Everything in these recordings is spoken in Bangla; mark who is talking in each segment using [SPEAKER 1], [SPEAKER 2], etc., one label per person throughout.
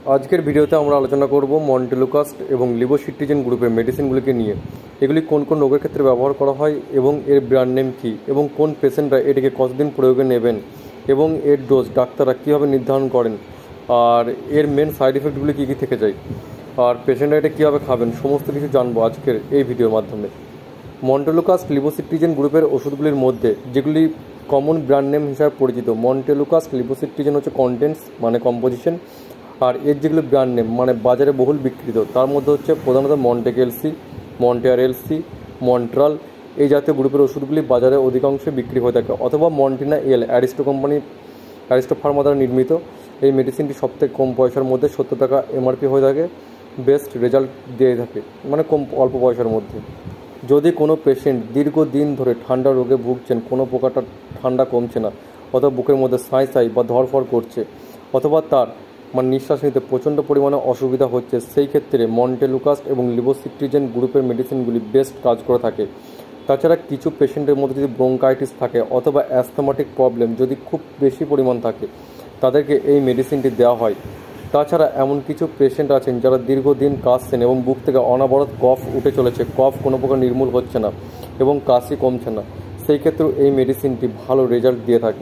[SPEAKER 1] আজকের ভিডিওতে আমরা আলোচনা করব মন্টেলুকাস্ট এবং লিভোসিট্রিজিন গ্রুপের মেডিসিনগুলিকে নিয়ে। এগুলি কোন কোন রোগের ক্ষেত্রে ব্যবহার করা হয় এবং এর ব্র্যান্ড নেম কী এবং কোন পেশেন্টরা এটিকে কতদিন প্রয়োগে নেবেন এবং এর ডোজ ডাক্তাররা কীভাবে নির্ধারণ করেন, আর এর মেন সাইড এফেক্টগুলি কী কী থেকে যায়, আর পেশেন্টরা এটা কীভাবে খাবেন, সমস্ত কিছু জানবো আজকের এই ভিডিওর মাধ্যমে। মন্টেলুকাস্ট লিভোসিট্রিজিন গ্রুপের ওষুধগুলির মধ্যে যেগুলি কমন ব্র্যান্ড নেম হিসাবে পরিচিত, মন্টেলুকাস্ট লিভোসিট্রিজিন হচ্ছে কন্টেন্টস মানে কম্পোজিশন, আর এর যেগুলো ব্র্যান্ড নেম মানে বাজারে বহুল বিক্রিত তার মধ্যে হচ্ছে প্রধানত মন্টেকেলসি, মন্টেয়ারেলসি, মন্ট্রাল এই জাতীয় গ্রুপের ওষুধগুলি বাজারে অধিকাংশই বিক্রি হয়ে থাকে, অথবা Montina L Aristo company, Aristo pharma দ্বারা নির্মিত। এই মেডিসিনটি সবথেকে কম পয়সার মধ্যে 70 টাকা এমআরপি হয়ে থাকে, বেস্ট রেজাল্ট দিয়ে থাকে, মানে কম অল্প পয়সার মধ্যে। যদি কোনো পেশেন্ট দীর্ঘদিন ধরে ঠান্ডা রোগে ভুগছেন, কোনো প্রকারটা ঠান্ডা কমছে না, অথবা বুকের মধ্যে সাঁই বা ধরফর করছে, অথবা তার নিঃশ্বাস নিতে প্রচণ্ড পরিমাণে অসুবিধা হচ্ছে, সেই ক্ষেত্রে মন্টেলুকাস্ট এবং লিভোসিট্রিজিন গ্রুপের মেডিসিনগুলি বেস্ট কাজ করে থাকে। তাছাড়া কিছু পেশেন্টের মধ্যে যদি ব্রঙ্কাইটিস থাকে অথবা অ্যাস্থমাটিক প্রবলেম যদি খুব বেশি পরিমাণ থাকে, তাদেরকে এই মেডিসিনটি দেওয়া হয়। তাছাড়া এমন কিছু পেশেন্ট আছেন যারা দীর্ঘদিন কাশছেন এবং বুক থেকে অনবরত কফ উঠে চলেছে, কফ কোনো প্রকার নির্মূল হচ্ছে না এবং কাশি কমছে না, সেই ক্ষেত্রেও এই মেডিসিনটি ভালো রেজাল্ট দিয়ে থাকে।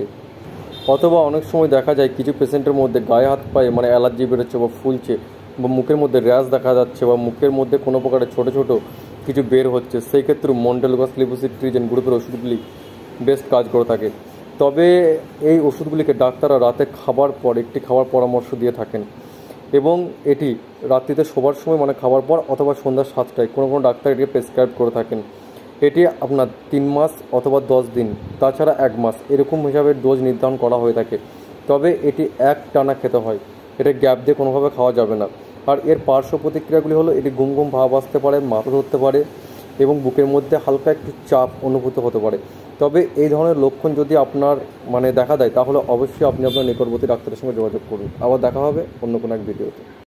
[SPEAKER 1] অথবা অনেক সময় দেখা যায় কিছু পেশেন্টের মধ্যে গায়ে হাত পায়ে অ্যালার্জি বেরোচ্ছে বা ফুলছে, বা মুখের মধ্যে র্যাশ দেখা যাচ্ছে, বা মুখের মধ্যে কোনো প্রকারের ছোটো ছোটো কিছু বের হচ্ছে, সেই ক্ষেত্রে মন্টেলুকাস্ট লিভোসিট্রিজিন গ্রুপের ওষুধগুলি বেস্ট কাজ করে থাকে। তবে এই ওষুধগুলিকে ডাক্তাররা রাতে খাবার পর একটি খাওয়ার পরামর্শ দিয়ে থাকেন, এবং এটি রাত্রিতে শোবার সময় খাবার পর অথবা সন্ধ্যা 7টায় কোনো কোনো ডাক্তার এটিকে প্রেসক্রাইব করে থাকেন। এটি আপনার 3 মাস অথবা 10 দিন, তাছাড়া 1 মাস এরকম হিসাবে ডোজ নির্ধারণ করা হয়ে থাকে। তবে এটি এক টানা খেতে হয়, এটা গ্যাপ দিয়ে কোনোভাবে খাওয়া যাবে না। আর এর পার্শ্ব প্রতিক্রিয়াগুলি হলো এটি ঘুম ঘুম ভাব আসতে পারে, মাথা ধরতে পারে এবং বুকের মধ্যে হালকা একটু চাপ অনুভূত হতে পারে। তবে এই ধরনের লক্ষণ যদি আপনার দেখা দেয়, তাহলে অবশ্যই আপনি আপনার নিকটবর্তী ডাক্তারের সঙ্গে যোগাযোগ করুন। আবার দেখা হবে অন্য কোনো এক ভিডিওতে।